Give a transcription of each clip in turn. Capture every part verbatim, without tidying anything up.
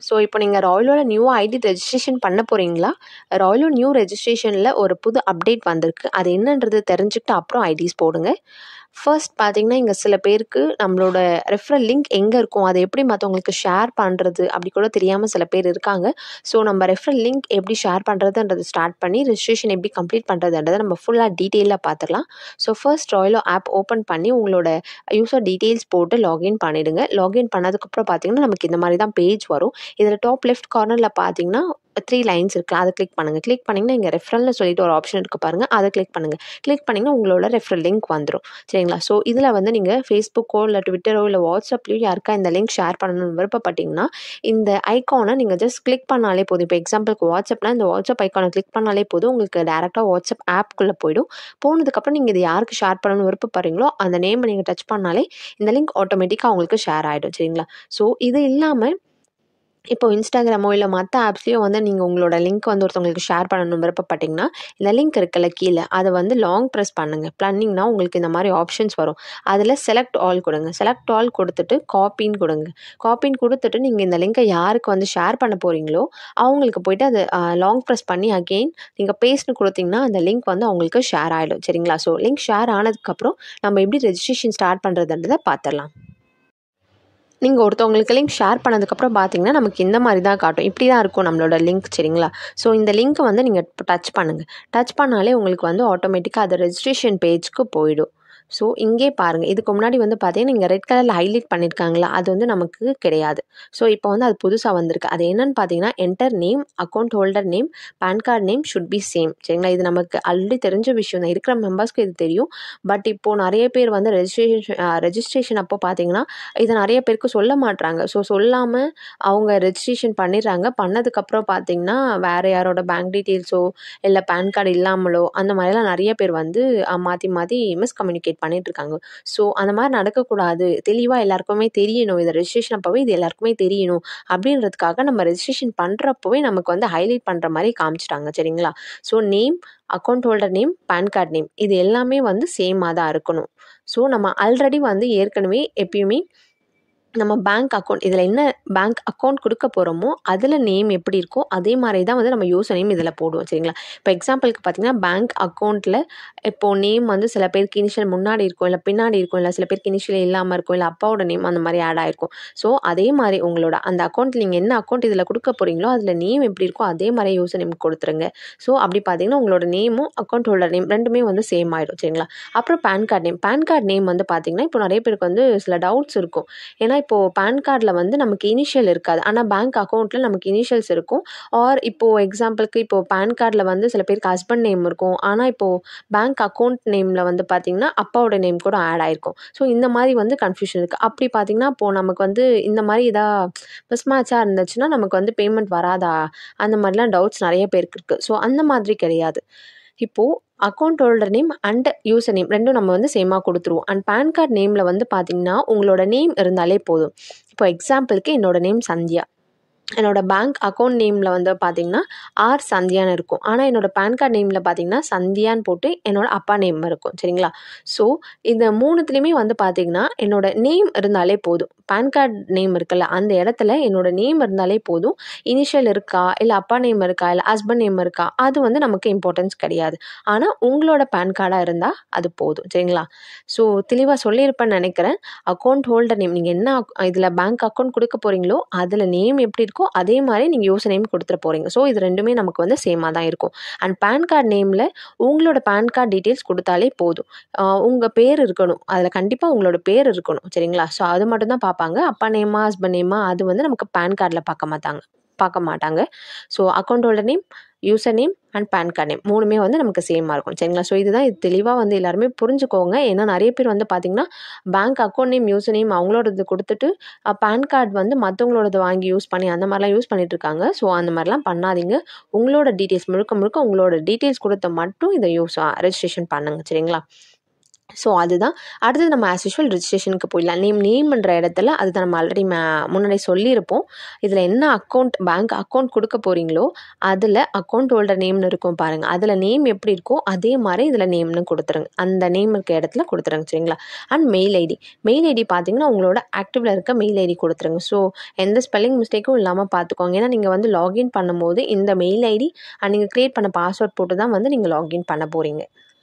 So இப்போ நீங்கள் ராயலோட new ID registration பண்ண போகிறீங்களா? ராயலோ நியூ ரெஜிஸ்ட்ரேஷனில் ஒரு புது அப்டேட் வந்திருக்கு. அது என்னன்றது தெரிஞ்சுக்கிட்டு அப்புறம் ஐடிஸ் போடுங்க. ஃபர்ஸ்ட் பார்த்தீங்கன்னா, இங்கே சில பேருக்கு நம்மளோட ரெஃபரல் லிங்க் எங்கே இருக்கும், அதை எப்படி மற்றவங்களுக்கு ஷேர் பண்ணுறது அப்படி கூட தெரியாமல் சில பேர் இருக்காங்க. ஸோ நம்ம ரெஃபரல் லிங்க் எப்படி ஷேர் பண்ணுறதுன்றது ஸ்டார்ட் பண்ணி ரெஜிஸ்ட்ரேஷன் எப்படி கம்ப்ளீட் பண்ணுறதுன்றதை நம்ம ஃபுல்லாக டீட்டெயிலாக பார்த்துக்கலாம். ஸோ ஃபர்ஸ்ட் ராயலோ ஆப் ஓப்பன் பண்ணி உங்களோட யூசர் டீட்டெயில்ஸ் போட்டு லாகின் பண்ணிவிடுங்க. லாகின் பண்ணதுக்கப்புறம் பார்த்தீங்கன்னா நமக்கு இந்த மாதிரி தான் பேஜ் வரும். இதில் டாப் லெஃப்ட் கார்னரில் பார்த்தீங்கன்னா த்ரீ லைன்ஸ் இருக்குல்ல, அதை கிளிக் பண்ணுங்கள். கிளிக் பண்ணிங்கன்னா இங்கே ரெஃபரல்னு சொல்லிட்டு ஒரு ஆப்ஷன் இருக்குது பாருங்கள், அதை கிளிக் பண்ணுங்கள். கிளிக் பண்ணிங்கன்னா உங்களோட ரெஃபரல் லிங்க் வந்துடும். சரிங்களா? ஸோ இதில் வந்து நீங்கள் ஃபேஸ்புக்கோ இல்லை ட்விட்டரோ இல்லை வாட்ஸ்அப்லையோ யாருக்கா இந்த லிங்க் ஷேர் பண்ணணும்னு விருப்பப்பட்டீங்கன்னா இந்த ஐக்கானை நீங்கள் ஜஸ்ட் கிளிக் பண்ணாலே போதும். இப்போ எக்ஸாம்பிளுக்கு வாட்ஸ்அப்னா இந்த வாட்ஸ்அப் ஐக்கானை கிளிக் பண்ணாலே போதும், உங்களுக்கு டேரெக்டாக வாட்ஸ்அப் ஆப்குள்ளே போய்டும். போனதுக்கப்புறம் நீங்கள் இது யாருக்கு ஷேர் பண்ணணும்னு விருப்பப்படுறீங்களோ அந்த நேமை நீங்கள் டச் பண்ணாலே இந்த லிங்க் ஆட்டோமேட்டிக்காக அவங்களுக்கு ஷேர் ஆகிடும். சரிங்களா? ஸோ இது இல்லாமல் இப்போ இன்ஸ்டாகிராமோ இல்லை மற்ற ஆப்ஸ்லேயோ வந்து நீங்கள் உங்களோட லிங்க் வந்து ஒருத்தவங்களுக்கு ஷேர் பண்ணணும் விருப்பப்பட்டிங்கன்னா இந்த லிங்க் இருக்குல்ல கீழே, அதை வந்து லாங் ப்ரெஸ் பண்ணுங்கள். பண்ணிங்கன்னா உங்களுக்கு இந்த மாதிரி ஆப்ஷன்ஸ் வரும். அதில் செலக்ட் ஆல் கொடுங்க. செலக்ட் ஆல் கொடுத்துட்டு காப்பின்னு கொடுங்க. காப்பின்னு கொடுத்துட்டு நீங்கள் இந்த லிங்கை யாருக்கு வந்து ஷேர் பண்ண போகிறீங்களோ அவங்களுக்கு போய்ட்டு அதை லாங் ப்ரெஸ் பண்ணி அகெயின் நீங்கள் பேஸ்ட்னு கொடுத்தீங்கன்னா அந்த லிங்க் வந்து அவங்களுக்கு ஷேர் ஆகிடும். சரிங்களா? ஸோ லிங்க் ஷேர் ஆனதுக்கப்புறம் நம்ம எப்படி ரெஜிஸ்ட்ரேஷன் ஸ்டார்ட் பண்ணுறதுன்றதை பார்த்துடலாம். நீங்கள் ஒருத்தவங்களுக்கு லிங்க் ஷேர் பண்ணதுக்கப்புறம் பார்த்தீங்கன்னா நமக்கு இந்த மாதிரி தான் காட்டும். இப்படி தான் இருக்கும் நம்மளோட லிங்க். சரிங்களா? ஸோ இந்த லிங்க்கை வந்து நீங்கள் இப்போ டச் பண்ணுங்கள். டச் பண்ணாலே உங்களுக்கு வந்து ஆட்டோமேட்டிக்காக அது ரெஜிஸ்ட்ரேஷன் பேஜ்க்கு போயிடும். ஸோ இங்கே பாருங்கள், இதுக்கு முன்னாடி வந்து பார்த்தீங்கன்னா நீங்கள் ரெட் கலரில் ஹைலைட் பண்ணியிருக்காங்களா, அது வந்து நமக்கு கிடையாது. ஸோ இப்போ வந்து அது புதுசாக வந்திருக்கு. அது என்னென்னு பார்த்தீங்கன்னா enter name, account holder name, pan card name should be same. சரிங்களா? இது நமக்கு ஆல்ரெடி தெரிஞ்ச விஷயம் தான், இருக்கிற மெம்பர்ஸ்க்கு இது தெரியும். பட் இப்போது நிறைய பேர் வந்து ரெஜிஸ்ட்ரேஷன் ரெஜிஸ்ட்ரேஷன் அப்போ பார்த்தீங்கன்னா இதை நிறைய பேருக்கு சொல்ல மாட்றாங்க. ஸோ சொல்லாமல் அவங்க ரெஜிஸ்ட்ரேஷன் பண்ணிடுறாங்க. பண்ணதுக்கப்புறம் பார்த்தீங்கன்னா வேறு யாரோட பேங்க் டீட்டெயில்ஸோ இல்லை பேன் கார்டு இல்லாமலோ அந்த மாதிரிலாம் நிறைய பேர் வந்து மாற்றி மாற்றி மிஸ்கம்யூனிகேட் பண்ணிட்டு இருக்காங்க. ஸோ அந்த மாதிரி நடக்கக்கூடாது. தெளிவாக எல்லாருக்குமே தெரியணும். இது ரெஜிஸ்ட்ரேஷன் அப்போவே இது எல்லாருக்குமே தெரியணும் அப்படின்றதுக்காக நம்ம ரெஜிஸ்ட்ரேஷன் பண்ணுறப்பவே நமக்கு வந்து ஹைலைட் பண்ணுற மாதிரி காமிச்சிட்டாங்க. சரிங்களா? So name, account holder name, pan card name இது எல்லாமே வந்து சேமாக தான் இருக்கணும். ஸோ நம்ம ஆல்ரெடி வந்து ஏற்கனவே எப்பயுமே நம்ம பேங்க் அக்கௌண்ட் இதில் என்ன பேங்க் அக்கௌண்ட் கொடுக்க போகிறோமோ அதில் நேம் எப்படி இருக்கோ அதே மாதிரி தான் வந்து நம்ம யூசர் நேம் இதில் போடுவோம். சரிங்களா? இப்போ எக்ஸாம்பிளுக்கு பார்த்தீங்கன்னா பேங்க் அக்கௌண்ட்டில் இப்போது நேம் வந்து சில பேருக்கு இனிஷியல் முன்னாடி இருக்கும், இல்லை பின்னாடி இருக்கும், இல்லை சில பேருக்கு இனிஷியல் இல்லாமல் இருக்கும், இல்லை அப்பாவோட நேம் அந்த மாதிரி ஆட் ஆகிருக்கும். ஸோ அதே மாதிரி உங்களோட அந்த அக்கௌண்ட்டில் நீங்கள் என்ன அக்கௌண்ட் இதில் கொடுக்க போகிறீங்களோ அதில் நேம் எப்படி இருக்கோ அதே மாதிரி யூசர் நேம் கொடுத்துருங்க. ஸோ அப்படி பார்த்தீங்கன்னா உங்களோட நேமும் அக்கௌண்ட் ஹோல்டர் நேம் ரெண்டுமே வந்து சேம் ஆகிடும். சரிங்களா? அப்புறம் pan card name. Pan card name வந்து பார்த்தீங்கன்னா இப்போ நிறைய பேருக்கு வந்து சில டவுட்ஸ் இருக்கும். ஏன்னா இப்போது பேன் கார்டில் வந்து நமக்கு இனிஷியல் இருக்காது, ஆனால் பேங்க் அக்கௌண்ட்டில் நமக்கு இனிஷியல்ஸ் இருக்கும். ஆர் இப்போது எக்ஸாம்பிளுக்கு இப்போது பேன் கார்டில் வந்து சில பேருக்கு ஹஸ்பண்ட் நேம் இருக்கும், ஆனால் இப்போது பேங்க் அக்கௌண்ட் நேமில் வந்து பார்த்திங்கன்னா அப்பாவோட நேம் கூட ஆட் ஆகிருக்கும். ஸோ இந்த மாதிரி வந்து கன்ஃபியூஷன் இருக்குது. அப்படி பார்த்திங்கன்னா இப்போது நமக்கு வந்து இந்த மாதிரி இதாக மிஸ் மேட்சாக இருந்துச்சுன்னா நமக்கு வந்து பேமெண்ட் வராதா அந்த மாதிரிலாம் டவுட்ஸ் நிறைய பேருக்கு இருக்குது. ஸோ அந்த மாதிரி கிடையாது. இப்போது account holder name and user name ரெண்டும் நம்ம வந்து சேமாக கொடுத்துருவோம். அண்ட் பேன் கார்டு நேமில் வந்து பார்த்திங்கன்னா உங்களோட நேம் இருந்தாலே போதும். இப்போ எக்ஸாம்பிளுக்கு என்னோடய நேம் சந்தியா, என்னோடய பேங்க் அக்கௌண்ட் நேமில் வந்து பார்த்திங்கன்னா ஆர் சந்தியான்னு இருக்கும், ஆனால் என்னோடய பேன் கார்டு நேமில் பார்த்திங்கன்னா சந்தியான்னு போட்டு என்னோடய அப்பா நேம் இருக்கும். சரிங்களா? ஸோ இந்த மூணுத்துலேயுமே வந்து பார்த்திங்கன்னா என்னோடய நேம் இருந்தாலே போதும். பேன் கார்டு நேம் இருக்குல்ல அந்த இடத்துல என்னோடய நேம் இருந்தாலே போதும். இனிஷியல் இருக்கா, இல்லை அப்பா நேம் இருக்கா, இல்லை ஹஸ்பண்ட் நேம் இருக்கா, அது வந்து நமக்கு இம்பார்ட்டன்ஸ் கிடையாது. ஆனால் உங்களோட பேன் கார்டாக இருந்தால் அது போதும். சரிங்களா? ஸோ தெளிவாக சொல்லியிருப்பேன்னு நினைக்கிறேன். அக்கௌண்ட் ஹோல்டர் நேம் நீங்கள் என்ன இதில் பேங்க் அக்கௌண்ட் கொடுக்க போகிறீங்களோ அதில் நேம் எப்படி இருக்கோ அதே மாதிரி நீங்கள் யூசர் நேம் கொடுத்துட போகிறீங்க. ஸோ இது ரெண்டுமே நமக்கு வந்து சேமாக தான் இருக்கும். அண்ட் பேன் கார்டு நேமில் உங்களோட பேன் கார்டு டீட்டெயில்ஸ் கொடுத்தாலே போதும். உங்கள் பேர் இருக்கணும், அதில் கண்டிப்பாக உங்களோட பேர் இருக்கணும். சரிங்களா? ஸோ அது மட்டும் தான் பார்ப்பாங்க. அப்பா நேமா ஹஸ்பண்ட் நேமா அது வந்து நமக்கு பேன் கார்டில் பார்க்க மாட்டாங்க பார்க்க மாட்டாங்க so account holder name, user name and pan card name மூணுமே வந்து நமக்கு சேமாக இருக்கும். சரிங்களா? ஸோ இதுதான் இது தெளிவாக வந்து எல்லாருமே புரிஞ்சுக்கோங்க. ஏன்னா நிறைய பேர் வந்து பார்த்திங்கன்னா bank account name, user name அவங்களோடது கொடுத்துட்டு பேன் கார்டு வந்து மற்றவங்களோடது வாங்கி யூஸ் பண்ணி அந்த மாதிரிலாம் யூஸ் பண்ணிட்டு இருக்காங்க. ஸோ அந்த மாதிரிலாம் பண்ணாதீங்க. உங்களோட டீட்டெயில்ஸ் முழுக்க முழுக்க உங்களோட டீட்டெயில்ஸ் கொடுத்த மட்டும் இதை யூஸ் ரெஜிஸ்ட்ரேஷன் பண்ணுங்க. சரிங்களா? ஸோ அதுதான். அடுத்தது நம்ம ஆஸ் யூஷுவல் ரிஜிஸ்ட்ரேஷனுக்கு போயிடலாம். நேம் நேம்ன்ற இடத்துல அதுதான் நம்ம ஆல்ரெடி மே முன்னாடி சொல்லியிருப்போம். இதில் என்ன அக்கௌண்ட் பேங்க் அக்கௌண்ட் கொடுக்க போகிறீங்களோ அதில் அக்கௌண்ட் ஹோல்டர் நேம்னு இருக்கும் பாருங்கள். அதில் நேம் எப்படி இருக்கோ அதே மாதிரி இதில் நேம்னு கொடுத்துருங்க. அந்த நேம் இருக்க இடத்துல கொடுத்துருங்க சரிங்களா. And mail ID mail ID பார்த்தீங்கன்னா உங்களோட ஆக்டிவில் இருக்க மெயில் ஐடி கொடுத்துருங்க. ஸோ எந்த ஸ்பெல்லிங் மிஸ்டேக்கும் இல்லாமல் பார்த்துக்கோங்க. ஏன்னா நீங்கள் வந்து லாகின் பண்ணும்போது இந்த மெயில் ஐடி அண்ட் நீங்கள் க்ரியேட் பண்ண பாஸ்வேர்ட் போட்டு தான் வந்து நீங்கள் லாகின் பண்ண போகிறீங்க.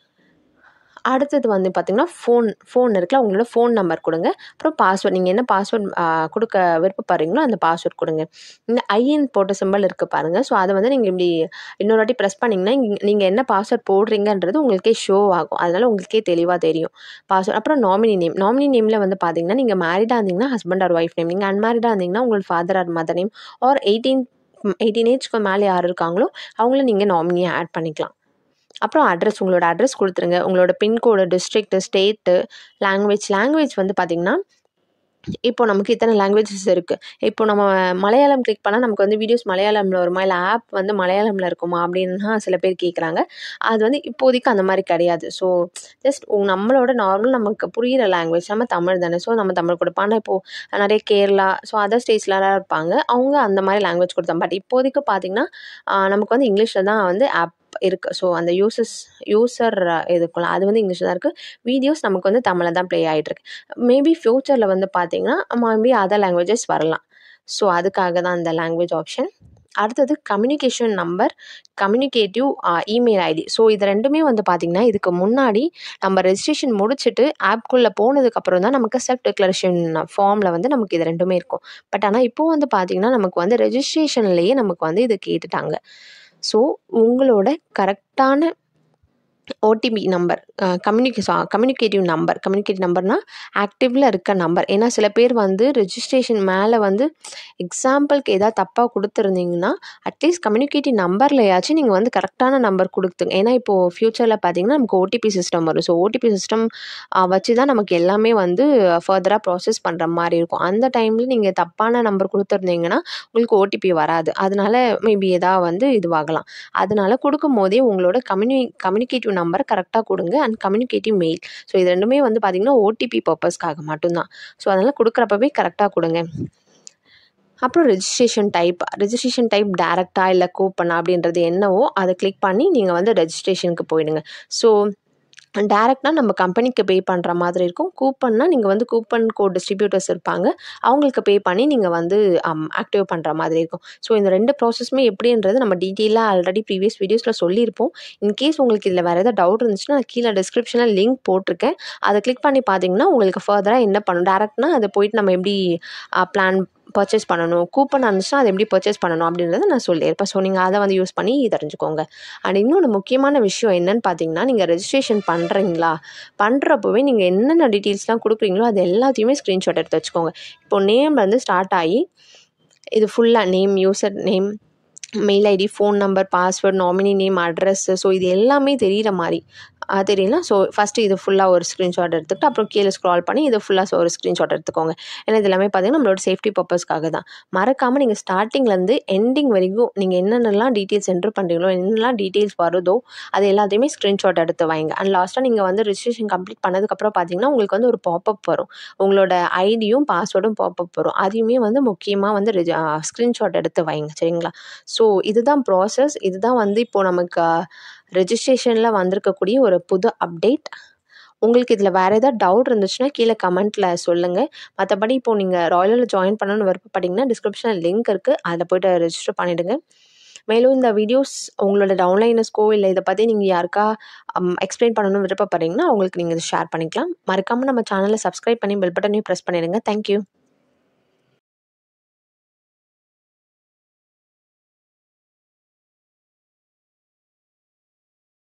அடுத்தது வந்து பார்த்திங்கன்னா ஃபோன் ஃபோன் இருக்குல்ல, உங்களோட ஃபோன் நம்பர் கொடுங்க. அப்புறம் பாஸ்வேர்ட் நீங்கள் என்ன பாஸ்வேர்ட் கொடுக்க விருப்பப்படுறீங்களோ அந்த பாஸ்வேர்ட் கொடுங்க. இந்த ஐஎன் போட்ட சிம்பிள் இருக்குது பாருங்கள். ஸோ அதை வந்து நீங்கள் இப்படி இன்னொரு வாட்டி ப்ரெஸ் பண்ணிங்கன்னா நீங்கள் என்ன பாஸ்வேர்ட் போடுறீங்கன்றது உங்களுக்கே ஷோ ஆகும். அதனால் உங்களுக்கே தெளிவாக தெரியும் பாஸ்வேர்ட். அப்புறம் நாமினி நேம் நாமினி நேமில் வந்து பார்த்திங்கன்னா நீங்கள் மேரிடாக இருந்தீங்கன்னா ஹஸ்பண்ட் ஆர் ஒய்ஃப் நேம், நீங்கள் அன்மேரிடாக இருந்தீங்கன்னா உங்களோட father or mother name, or eighteen eighteen ஏஜ்க்கு மேலே யார் இருக்காங்களோ அவங்கள நீங்கள் நாமினியாக ஆட் பண்ணிக்கலாம். அப்புறம் அட்ரஸ் உங்களோட அட்ரஸ் கொடுத்துருங்க. உங்களோட pincode, district, state, language language வந்து பார்த்திங்கன்னா இப்போ நமக்கு இத்தனை லாங்குவேஜஸ் இருக்குது. இப்போ நம்ம மலையாளம் கிளிக் பண்ணால் நமக்கு வந்து வீடியோஸ் மலையாளமில் வருமா, இல்லை ஆப் வந்து மலையாளமில் இருக்குமா அப்படின்னா சில பேர் கேட்குறாங்க. அது வந்து இப்போதைக்கு அந்த மாதிரி கிடையாது. ஸோ ஜஸ்ட் நம்மளோட நார்மல் நமக்கு புரிகிற லாங்குவேஜ் நம்ம தமிழ் தானே. ஸோ நம்ம தமிழ் கொடுப்போம். ஆனால் இப்போது நிறைய கேரளா ஸோ அதர் ஸ்டேட்ஸ்லாம் இருப்பாங்க, அவங்க அந்த மாதிரி லாங்குவேஜ் கொடுத்தாங்க. பட் இப்போதைக்கு பார்த்திங்கன்னா நமக்கு வந்து இங்கிலீஷில் தான் வந்து ஆப் இருக்குது. ஸோ அந்த யூசஸ் யூசர் இதுக்குள்ள அது வந்து இங்கிலீஷில் தான் இருக்குது. வீடியோஸ் நமக்கு வந்து தமிழில் தான் ப்ளே ஆகிட்டுருக்கு. மேபி ஃப்யூச்சரில் வந்து பார்த்திங்கன்னா மேபி அதர் லாங்குவேஜஸ் வரலாம். ஸோ அதுக்காக தான் அந்த லாங்குவேஜ் ஆப்ஷன். அடுத்தது communication number, communicative email ID. So இது ரெண்டுமே வந்து பார்த்திங்கன்னா இதுக்கு முன்னாடி நம்ம ரெஜிஸ்ட்ரேஷன் முடிச்சுட்டு ஆப்குள்ளே போனதுக்கப்புறம் தான் நமக்கு செல்ஃப் டிக்ளரேஷன் ஃபார்மில் வந்து நமக்கு இது ரெண்டுமே இருக்கும். பட் ஆனால் இப்போது வந்து பார்த்திங்கன்னா நமக்கு வந்து ரெஜிஸ்ட்ரேஷன்லேயே நமக்கு வந்து இது கேட்டுட்டாங்க. ஸோ உங்களோட கரெக்டான OTP number, communicate communicative number communicative நம்பர்னால் ஆக்டிவில் இருக்க நம்பர். ஏன்னா சில பேர் வந்து ரெஜிஸ்ட்ரேஷன் மேலே வந்து எக்ஸாம்பிளுக்கு ஏதாவது தப்பாக கொடுத்துருந்தீங்கன்னா அட்லீஸ்ட் கம்யூனிகேட்டிவ் நம்பர்லையாச்சும் நீங்கள் வந்து கரெக்டான நம்பர் கொடுத்துங்க. ஏன்னா இப்போது ஃப்யூச்சரில் பார்த்திங்கன்னா நமக்கு ஓடிபி சிஸ்டம் வரும். ஸோ ஓடிபி சிஸ்டம் வச்சு தான் நமக்கு எல்லாமே வந்து ஃபர்தராக ப்ராசஸ் பண்ணுற மாதிரி இருக்கும். அந்த டைமில் நீங்கள் தப்பான நம்பர் கொடுத்துருந்தீங்கன்னா உங்களுக்கு ஓடிபி வராது. அதனால மேபி ஏதாவது வந்து இதுவாகலாம். அதனால் கொடுக்கும் போதே உங்களோட கம்யூனி கம்யூனிகேட்டிவ் நம்பர் கரெக்டாக கொடுங்க. And communicative mail. ஸோ இது ரெண்டுமே வந்து பார்த்திங்கன்னா ஓடிபி பர்பஸ்க்காக மட்டும்தான். ஸோ அதனால் கொடுக்குறப்பவே கரெக்டாக கொடுங்க. அப்புறம் ரெஜிஸ்ட்ரேஷன் டைப் ரெஜிஸ்ட்ரேஷன் டைப் டேரெக்டாக இல்லை கூப்பன் அப்படின்றது என்னவோ அதை கிளிக் பண்ணி நீங்கள் வந்து ரெஜிஸ்ட்ரேஷனுக்கு போயிடுங்க. ஸோ டேரெக்டாக நம்ம கம்பெனிக்கு பே பண்ணுற மாதிரி இருக்கும். கூப்பன்னா நீங்கள் வந்து கூப்பன் கோட் டிஸ்ட்ரிபியூட்டர்ஸ் இருப்பாங்க, அவங்களுக்கு பே பண்ணி நீங்கள் வந்து ஆக்டிவ் பண்ணுற மாதிரி இருக்கும். ஸோ இந்த ரெண்டு ப்ராசஸுமே எப்படின்றது நம்ம டீட்டெயிலாக ஆல்ரெடி ப்ரீவியஸ் வீடியோஸில் சொல்லியிருப்போம். இன்கேஸ் உங்களுக்கு இதில் வேறு ஏதாவது டவுட் இருந்துச்சுன்னா நான் கீழே டிஸ்கிரிப்ஷனில் லிங்க் போட்டிருக்கேன். அதை கிளிக் பண்ணி பார்த்தீங்கன்னா உங்களுக்கு ஃபர்தராக என்ன பண்ணணும், டேரெக்ட்னா அதை போயிட்டு நம்ம எப்படி பிளான் பர்ச்சேஸ் பண்ணணும், கூப்பன் இருந்துச்சுன்னா அதை எப்படி பர்ச்சேஸ் பண்ணணும் அப்படின்றத நான் சொல்லியிருப்பேன். ஸோ நீங்கள் அதை வந்து யூஸ் பண்ணி தெரிஞ்சுக்கோங்க. அண்ட் இன்னொன்று முக்கியமான விஷயம் என்னன்னு பார்த்தீங்கன்னா, நீங்கள் ரெஜிஸ்ட்ரேஷன் பண்ணுறீங்களா பண்ணுறப்பவே நீங்கள் என்னென்ன டீட்டெயில்ஸ்லாம் கொடுக்குறீங்களோ அது எல்லாத்தையுமே ஸ்க்ரீன்ஷாட் எடுத்து வச்சுக்கோங்க. இப்போது நேம் வந்து ஸ்டார்ட் ஆகி இது ஃபுல்லாக name, user name, mail ID, phone number, password, nominee name, address, so இது எல்லாமே தெரிகிற மாதிரி தெரியல. ஸோ ஃபஸ்ட்டு இது ஃபுல்லாக ஒரு ஸ்க்ரீன்ஷாட் எடுத்துக்கிட்டு அப்புறம் கீழே ஸ்க்ரால் பண்ணி இது ஃபுல்லாக ஒரு ஸ்க்ரீன்ஷாட் எடுத்துக்கோங்க. ஏன்னா இது எல்லாமே பார்த்திங்கன்னா நம்மளோட சேஃப்டி பர்பஸ்க்காக தான். மறக்காமல் நீங்கள் ஸ்டார்டிங்லேருந்து எண்டிங் வரைக்கும் நீங்கள் என்னென்னலாம் டீட்டெயில்ஸ் என்ட்ரு பண்ணுறீங்களோ, என்னென்னலாம் டீட்டெயில்ஸ் வருதோ அது எல்லாத்தையுமே ஸ்க்ரீன்ஷாட் எடுத்து வைங்க. அண்ட் லாஸ்ட்டாக நீங்கள் வந்து ரெஜிஸ்ட்ரேஷன் கம்ப்ளீட் பண்ணதுக்கப்புறம் பார்த்திங்கன்னா உங்களுக்கு வந்து ஒரு பாப்அப் வரும். உங்களோட ஐடியும் பாஸ்வேர்டும் பாப்அப் வரும். அதையுமே வந்து முக்கியமாக வந்து ரெஜி ஸ்க்ரீன்ஷாட் எடுத்து வைங்க சரிங்களா. ஸோ இதுதான் ப்ராசஸ். இதுதான் வந்து இப்போது நமக்கு ரெஜிஸ்ட்ரேஷனில் வந்திருக்கக்கூடிய ஒரு புது அப்டேட். உங்களுக்கு இதில் வேறு ஏதாவது டவுட் இருந்துச்சுன்னா கீழே கமெண்ட்டில் சொல்லுங்கள். மற்றபடி இப்போது நீங்கள் ராயலில் ஜாயின் பண்ணணும்னு விருப்பப்பட்டீங்கன்னா டிஸ்கிரிப்ஷனில் லிங்க் இருக்குது, அதில் போய்ட்டு ரெஜிஸ்டர் பண்ணிவிடுங்க. மேலும் இந்த வீடியோஸ் உங்களோட டவுன்லைனர்ஸ்க்கோ இல்லை இதை பற்றி நீங்கள் யாருக்கா எக்ஸ்பிளைன் பண்ணணும்னு விருப்பப்படுறீங்கன்னா அவங்களுக்கு நீங்கள் இதை ஷேர் பண்ணிக்கலாம். மறக்காமல் நம்ம சேனலை சப்ஸ்கிரைப் பண்ணி பெல் பட்டனையும் ப்ரெஸ் பண்ணிடுங்க. தேங்க்யூ.